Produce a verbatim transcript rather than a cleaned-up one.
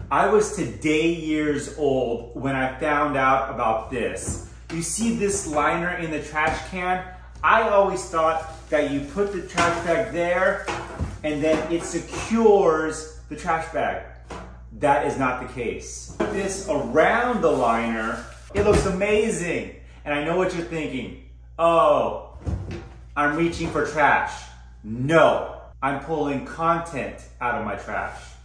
I was today years old when I found out about this. You see this liner in the trash can? I always thought that you put the trash bag there and then it secures the trash bag. That is not the case. Put this around the liner, it looks amazing. And I know what you're thinking. Oh, I'm reaching for trash. No, I'm pulling content out of my trash.